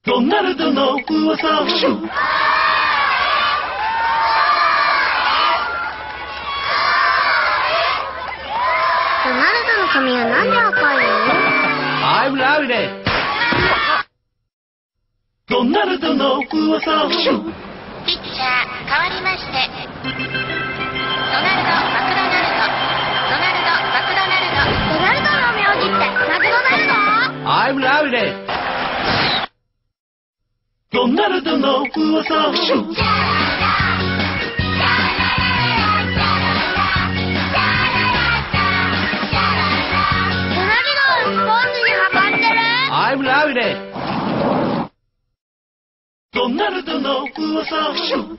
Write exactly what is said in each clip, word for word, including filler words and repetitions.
ドナルドの噂をシュッ。 ドナルドの髪はなんで赤いの？ I'm loving it。ドナルドの噂をシュッ。 ピッチャー変わりまして、ドナルド・マクドナルド、ドナルド・マクドナルド。 ドナルドの名字ってマクドナルド？ I'm loving it。ドナルドの噂をシュッ。 ドナルドをスポーツにハマってる。 I'm loving it。ドナルドの噂をシュッ。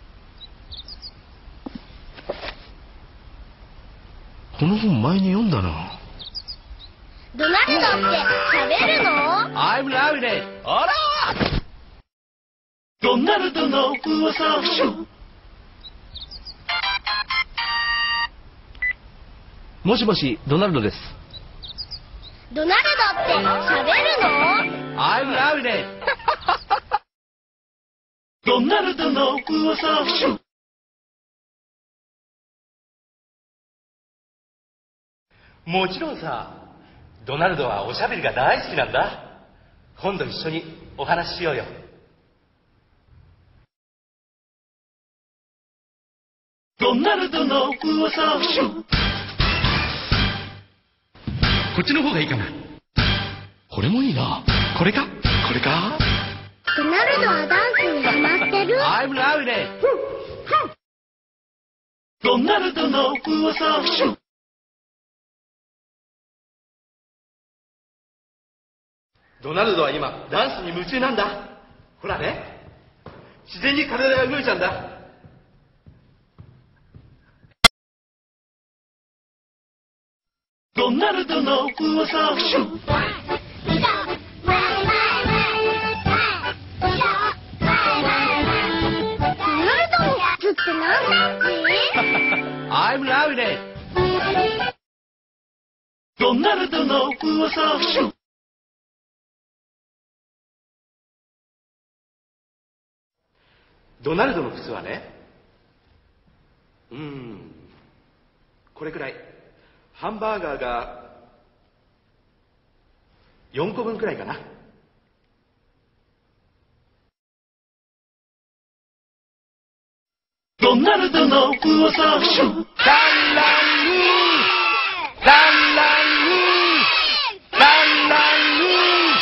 この本前に読んだな。 ドナルドって喋るの？ I'm loving it。あらドナルドの噂をシュッ。 もしもし、ドナルドです。 ドナルドって喋るの？ I'm loving it。ドナルドの噂をシュッ。 もちろんさ、ドナルドはおしゃべりが大好きなんだ。今度一緒にお話ししようよ。 ドナルドの噂をシュッ。 こっちの方がいいかな。これもいいな。これかこれか。 ドナルドはダンスにハマってる。 I'm loving it。ドナルドの噂をシュッ。 ドナルドは今ダンスに夢中なんだ。ほらね、自然に体が動いちゃうんだ。 ドナルドの噂をシュッ。 ドナルドの靴って何センチ？ I'm loving it。ドナルドの噂をシュッ。 ドナルドの靴はね、うーん、これくらい。ハンバーガーがよんこぶんくらいかな。 ドナルドの噂をシュッ。 ランランニーランランニーランランニ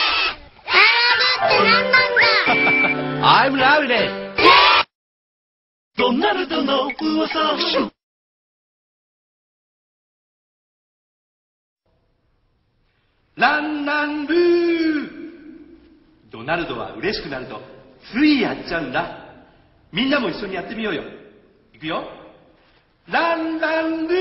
並ぶって何なんだ？ I'm loving it。ドナルドの噂をシュッ。 ランランブー。ドナルドは嬉しくなるとついやっちゃうんだ。みんなも一緒にやってみようよ。いくよ。ランランブ